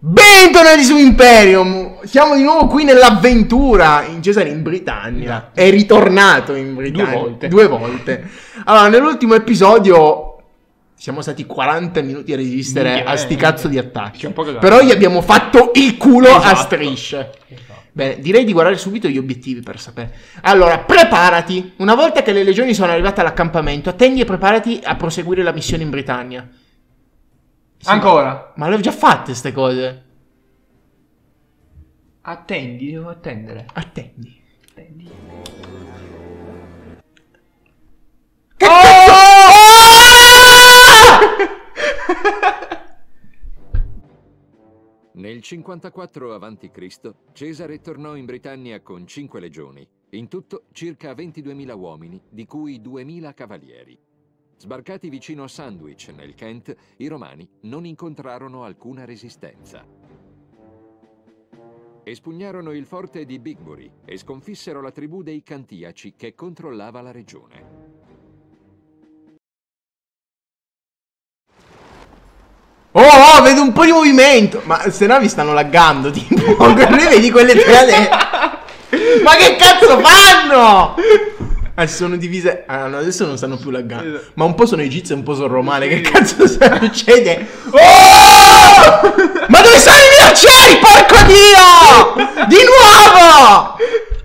Bentornati su Imperium. Siamo di nuovo qui nell'avventura. Cesare in Britannia. È ritornato in Britannia due volte. Allora, nell'ultimo episodio siamo stati 40 minuti a resistere a sti cazzo di attacchi. Però gli abbiamo fatto il culo a strisce. Bene, direi di guardare subito gli obiettivi per sapere. Allora, preparati. Una volta che le legioni sono arrivate all'accampamento, attendi e preparati a proseguire la missione in Britannia. Sì, ancora? Ma le ho già fatte ste cose. Attendi, devo attendere. Attendi. Che Nel 54 a.C. Cesare tornò in Britannia con 5 legioni, in tutto circa 22.000 uomini, di cui 2.000 cavalieri. Sbarcati vicino a Sandwich, nel Kent, i Romani non incontrarono alcuna resistenza. Espugnarono il forte di Bigbury e sconfissero la tribù dei Cantiaci che controllava la regione. Oh, vedo un po' di movimento. Ma queste navi stanno laggando, tipo. Ne vedi quelle tre. Ma che cazzo fanno? Sono divise. Ah, no, adesso non stanno più laggando. Ma un po' sono egizie e un po' sono romane. Che cazzo succede? Oh! Ma dove sono i miei arcieri? Porco Dio! Di nuovo!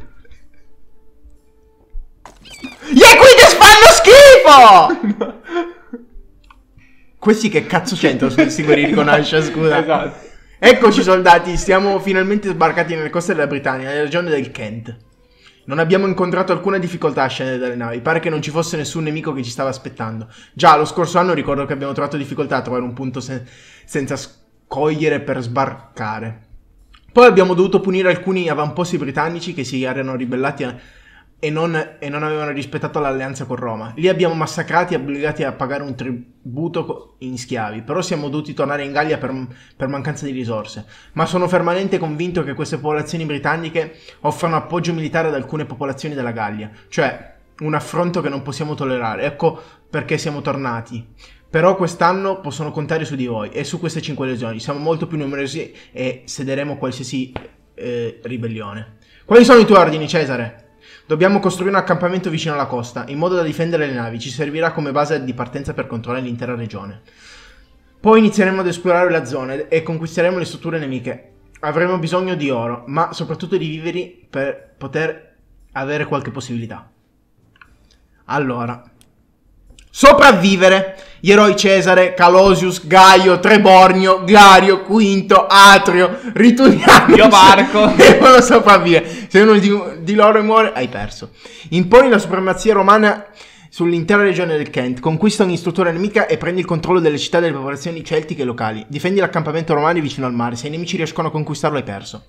Gli Equites fanno schifo! Questi che cazzo c'entrano questi guerrieri con Ascia, scusa? Esatto. Eccoci soldati, siamo finalmente sbarcati nelle coste della Britannia, nella regione del Kent. Non abbiamo incontrato alcuna difficoltà a scendere dalle navi, pare che non ci fosse nessun nemico che ci stava aspettando. Già, lo scorso anno ricordo che abbiamo trovato difficoltà a trovare un punto senza scogliere per sbarcare. Poi abbiamo dovuto punire alcuni avamposti britannici che si erano ribellati e non avevano rispettato l'alleanza con Roma. Li abbiamo massacrati e obbligati a pagare un tributo in schiavi, però siamo dovuti tornare in Gallia per mancanza di risorse. Ma sono fermamente convinto che queste popolazioni britanniche offrano appoggio militare ad alcune popolazioni della Gallia, cioè un affronto che non possiamo tollerare. Ecco perché siamo tornati. Però quest'anno possono contare su di voi e su queste 5 legioni. Siamo molto più numerosi e sederemo qualsiasi ribellione. Quali sono i tuoi ordini, Cesare? Dobbiamo costruire un accampamento vicino alla costa, in modo da difendere le navi. Ci servirà come base di partenza per controllare l'intera regione. Poi inizieremo ad esplorare la zona e conquisteremo le strutture nemiche. Avremo bisogno di oro, ma soprattutto di viveri per poter avere qualche possibilità. Allora, sopravvivere. Gli eroi Cesare, Calosius, Gaio, Trebornio, Glario, Quinto, Atrio, Rituniano. Io Marco. Devono sopravvivere. Se uno di loro muore, hai perso. Imponi la supremazia romana sull'intera regione del Kent. Conquista ogni struttura nemica e prendi il controllo delle città delle popolazioni celtiche locali. Difendi l'accampamento romano vicino al mare. Se i nemici riescono a conquistarlo, hai perso.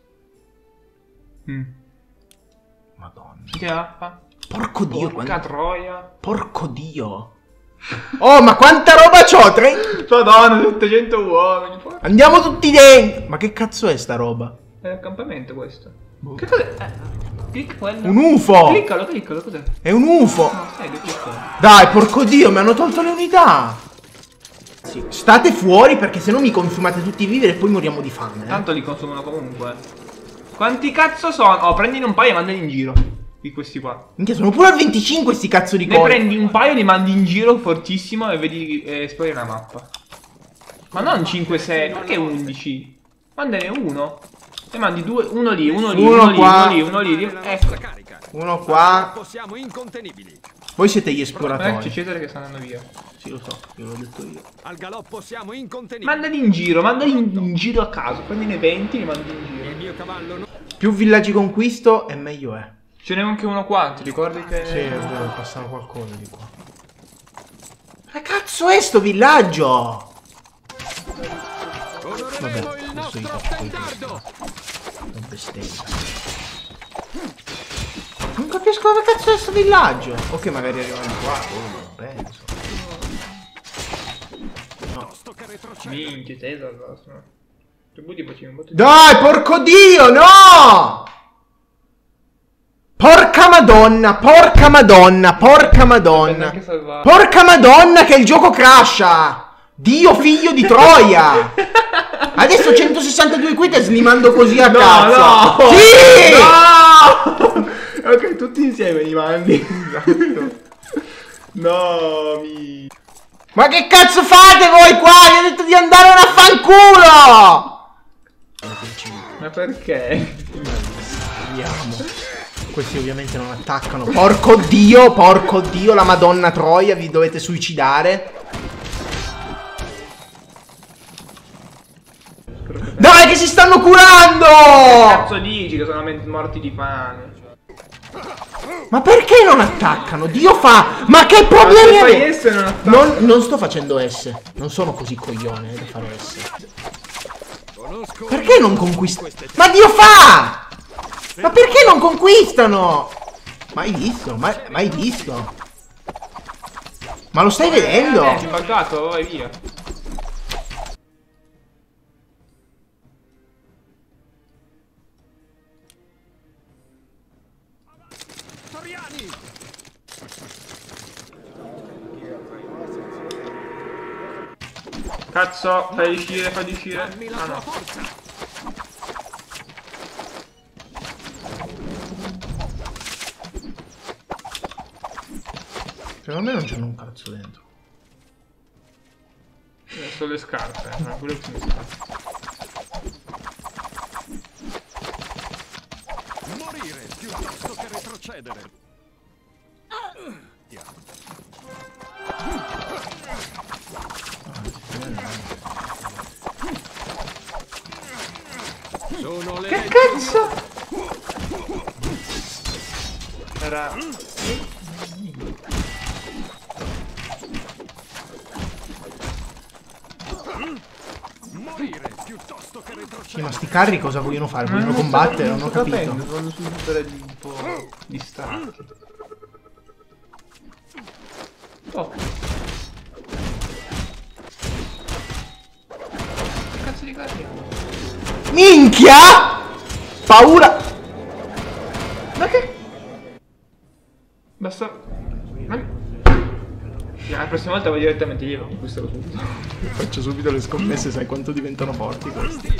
Madonna. Giaffa. Porco Dio. Porca troia. Porco Dio. Oh, ma quanta roba c'ho? Madonna, 700 uomini. Andiamo tutti dentro. Ma che cazzo è sta roba? È l'accampamento questo. Che cos'è? Clicca quello. Un UFO. Cliccalo, cos'è? È un UFO. No, sai che clicca. Dai, porco Dio, mi hanno tolto le unità. Sì. State fuori perché se no mi consumate tutti i viveri e poi moriamo di fame. Tanto li consumano comunque. Quanti cazzo sono? Oh, prendine un paio e mandali in giro. Di questi qua. Minchia, sono pure a 25 sti cazzo di Ne cose. prendi un paio, li mandi in giro fortissimo e vedi esplori la mappa. Ma non 5-6, perché 11? Mandane uno. E mandi due, uno lì, uno lì, Uno uno lì, qua. uno lì, uno lì. Ecco. Uno qua. Siamo incontenibili. Voi siete gli C'è esploratori. Cesare che sta andando via. Sì, lo so, io l'ho detto io. Al galoppo siamo incontenibili. Mandali in giro, in giro a caso. Prendine 20 e li mandi in giro. Il mio cavallo no. Più villaggi conquisto e meglio è. Ce n'è anche uno qua, ti ricordi che... Sì, è vero, passano qualcosa di qua. Che cazzo è sto villaggio? Vabbè, Il adesso io nostro faccio tentardo. non bestemmia. Non capisco dove cazzo è sto villaggio. Ok, magari arrivano qua, non penso. Minchia, Cesare, no. Tu butti poi un botto di... Dai, porco Dio, no! Porca madonna, porca madonna, porca madonna. Porca madonna che il gioco crasha. Dio figlio di Troia! Adesso 162 quitters li mando così a cazzo. No! Sì! No! Ok, tutti insieme li mandi. Esatto. No, Ma che cazzo fate voi qua? Vi ho detto di andare a fanculo! ma perché? Vediamo. Questi ovviamente non attaccano. Porco Dio, la Madonna Troia, vi dovete suicidare. Dai che si stanno curando! Cazzo dici che sono morti di fame? Ma perché non attaccano? Dio fa! Ma che problemi Ma se fai avete? S non attacca. Non sto facendo S. Non sono così coglione da fare S. Perché non conquistano? Ma Dio fa! Ma perché non conquistano? Mai visto? Mai visto? Ma lo stai vedendo? Ti ho buggato, vai via. Cazzo, fai uscire. Ah no. Secondo me non c'hanno un cazzo dentro. Sono le scarpe, ma quello che mi scarpe. Morire piuttosto che retrocedere. Sono le Che cazzo? Era... Morire piuttosto che retrocedere. Sì, ma sti carri cosa vogliono fare? Vogliono combattere? Non ho capito. Sono super un po' distratti. Oh. Che cazzo di carri? Minchia! Paura! Ma che? Basta... La prossima volta vai direttamente io, questo lo subito. Faccio subito le scommesse, sai quanto diventano forti questi.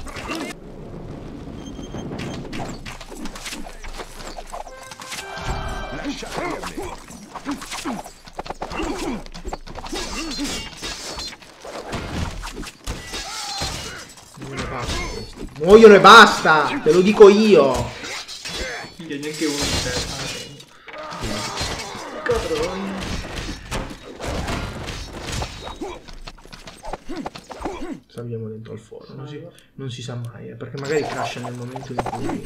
Muoiono e basta! Te lo dico io! Figlio, neanche uno di te. Salviamo dentro al forno, non si sa mai, perché magari crasha nel momento in cui...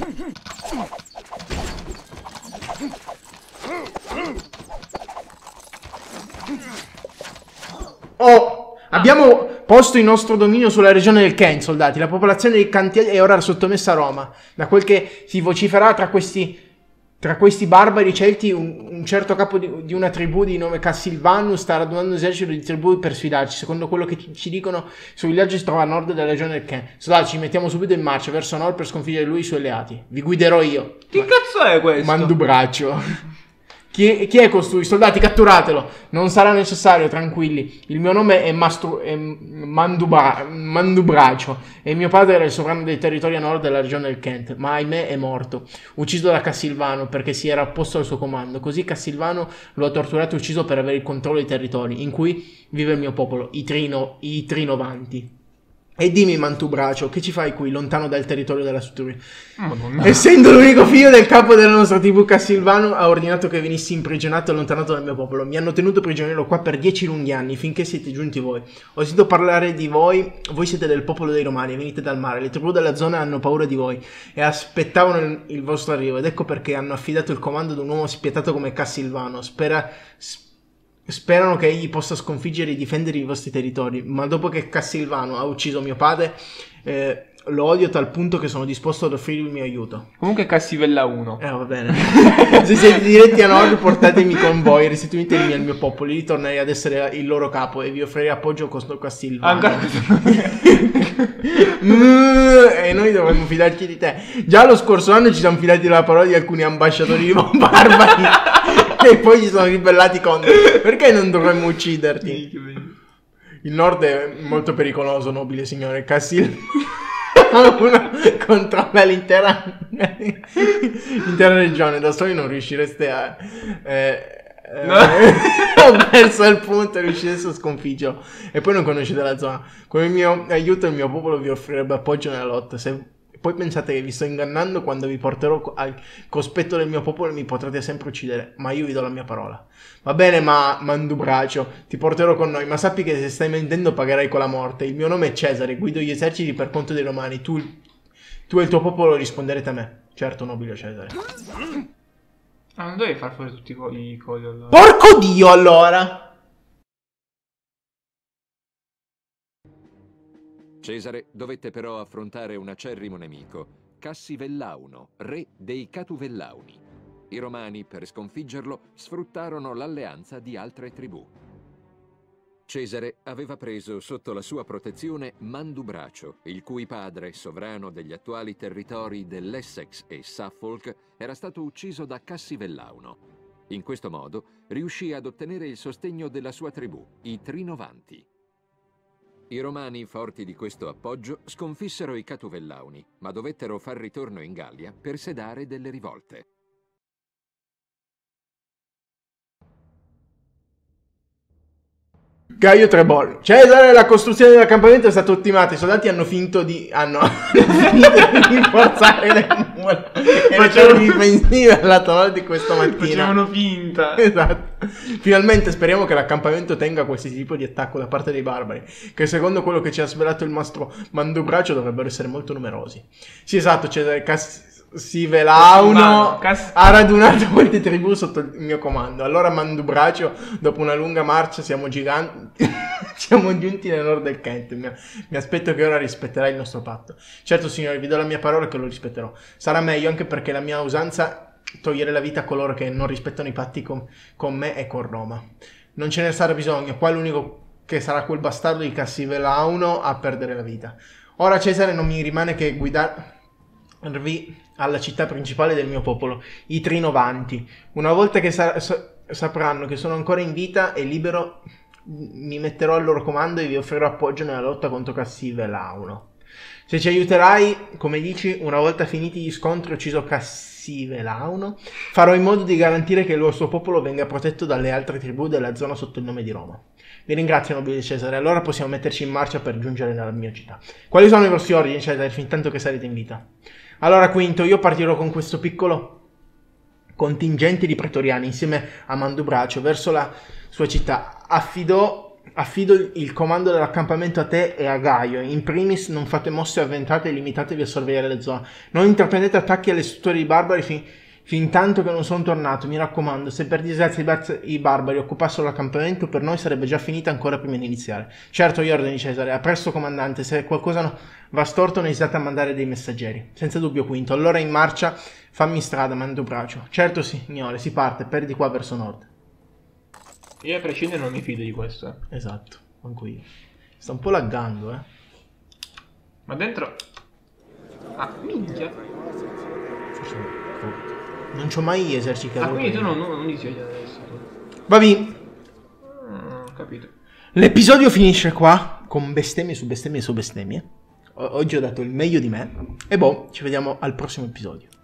Oh! Abbiamo posto il nostro dominio sulla regione del Kent, soldati. La popolazione di Cantiel è ora sottomessa a Roma. Da quel che si vocifera tra questi barbari celti, un certo capo di una tribù di nome Cassilvanus sta radunando un esercito di tribù per sfidarci. Secondo quello che ci dicono, il suo villaggio si trova a nord della regione del Kent. Soldati, ci mettiamo subito in marcia verso nord per sconfiggere lui e i suoi alleati. Vi guiderò io. Che cazzo è questo? Mandubraccio. Chi è costui? Soldati, catturatelo. Non sarà necessario, tranquilli. Il mio nome è Mandubraccio e mio padre era il sovrano dei territori a nord della regione del Kent, ma ahimè è morto, ucciso da Cassilvano perché si era opposto al suo comando. Così Cassilvano lo ha torturato e ucciso per avere il controllo dei territori in cui vive il mio popolo, i Trinovanti. E dimmi, Mantubraccio, che ci fai qui, lontano dal territorio della Suturia? Madonna. Essendo l'unico figlio del capo della nostra tribù, Cassilvano ha ordinato che venissi imprigionato e allontanato dal mio popolo. Mi hanno tenuto prigioniero qua per 10 lunghi anni, finché siete giunti voi. Ho sentito parlare di voi siete del popolo dei Romani, venite dal mare. Le tribù della zona hanno paura di voi e aspettavano il vostro arrivo, ed ecco perché hanno affidato il comando ad un uomo spietato come Cassilvano. Sperano che egli possa sconfiggere e difendere i vostri territori, ma dopo che Cassilvano ha ucciso mio padre, lo odio a tal punto che sono disposto ad offrirvi il mio aiuto. Comunque Cassivella 1. Va bene. Se siete diretti a nord, portatemi con voi, restituitemi al mio popolo, io tornerei ad essere il loro capo e vi offrirei appoggio contro Cassilvano. E noi dovremmo fidarci di te. Già lo scorso anno ci siamo fidati della parola di alcuni ambasciatori barbari e poi ci sono ribellati contro. Perché non dovremmo ucciderti? Il nord è molto pericoloso, nobile signore. Cassil uno controlla l'intera regione. Da soli non riuscireste a... No. Ho perso il punto e riuscireste a sconfiggerlo. E poi non conoscete la zona. Con il mio aiuto il mio popolo vi offrirebbe appoggio nella lotta. Se poi pensate che vi sto ingannando, quando vi porterò al cospetto del mio popolo mi potrete sempre uccidere, ma io vi do la mia parola. Va bene, ma Mandubracio, ti porterò con noi, ma sappi che se stai mentendo pagherai con la morte. Il mio nome è Cesare, guido gli eserciti per conto dei Romani. Tu e il tuo popolo risponderete a me. Certo, nobile Cesare. Ah, non dovevi far fuori tutti i codi allora. Porco Dio, allora! Cesare dovette però affrontare un acerrimo nemico, Cassivellauno, re dei Catuvellauni. I Romani, per sconfiggerlo, sfruttarono l'alleanza di altre tribù. Cesare aveva preso sotto la sua protezione Mandubracio, il cui padre, sovrano degli attuali territori dell'Essex e Suffolk, era stato ucciso da Cassivellauno. In questo modo riuscì ad ottenere il sostegno della sua tribù, i Trinovanti. I Romani, forti di questo appoggio, sconfissero i Catuvellauni, ma dovettero far ritorno in Gallia per sedare delle rivolte. Gaio Trebol. Cesare, la costruzione dell'accampamento è stata ottimata. I soldati hanno finito di rinforzare le mura e facevano difensive alla tonale di questa mattina. Facevano finta. Esatto. Finalmente speriamo che l'accampamento tenga qualsiasi tipo di attacco da parte dei barbari, che secondo quello che ci ha svelato il mastro Mandubracio dovrebbero essere molto numerosi. Sì, esatto, Cesare. Cassivellauno ha radunato quelle tribù sotto il mio comando. Allora Mandubracio, dopo una lunga marcia, siamo giganti. Siamo giunti nel nord del Kent. Mi aspetto che ora rispetterà il nostro patto. Certo, signore, vi do la mia parola che lo rispetterò. Sarà meglio, anche perché la mia usanza togliere la vita a coloro che non rispettano i patti con me e con Roma. Non ce ne sarà bisogno. Qua l'unico che sarà quel bastardo di Cassivellauno a perdere la vita. Ora, Cesare, non mi rimane che guidarvi alla città principale del mio popolo, i Trinovanti. Una volta che sapranno che sono ancora in vita e libero, mi metterò al loro comando e vi offrirò appoggio nella lotta contro Cassivellauno. Se ci aiuterai, come dici, una volta finiti gli scontri, ucciso Cassivellauno, farò in modo di garantire che il suo popolo venga protetto dalle altre tribù della zona sotto il nome di Roma. Vi ringrazio, nobile Cesare. Allora possiamo metterci in marcia per giungere nella mia città. Quali sono i vostri ordini, Cesare, fin tanto che sarete in vita? Allora, Quinto, io partirò con questo piccolo contingente di pretoriani insieme a Mandubracio verso la sua città. Affido il comando dell'accampamento a te e a Gaio. In primis, non fate mosse avventate e limitatevi a sorvegliare le zone. Non intraprendete attacchi alle strutture dei barbari fin tanto che non sono tornato. Mi raccomando, se per disgrazia i barbari occupassero l'accampamento, per noi sarebbe già finita ancora prima di iniziare. Certo, gli ordini, Cesare. A presto, comandante. Se qualcosa va storto, non esitate a mandare dei messaggeri. Senza dubbio, Quinto. Allora in marcia, fammi strada, Mandubracio. Certo, signore, si parte, per di qua verso nord. Io a prescindere non mi fido di questo. Esatto, manco io. Sta un po' laggando, Ma dentro... Ah, minchia. Forse non c'ho mai esercitato. Ah, quindi tu non li svegli adesso. Va bene. Ho capito. L'episodio finisce qua, con bestemmie su bestemmie su bestemmie. Oggi ho dato il meglio di me. E boh, ci vediamo al prossimo episodio.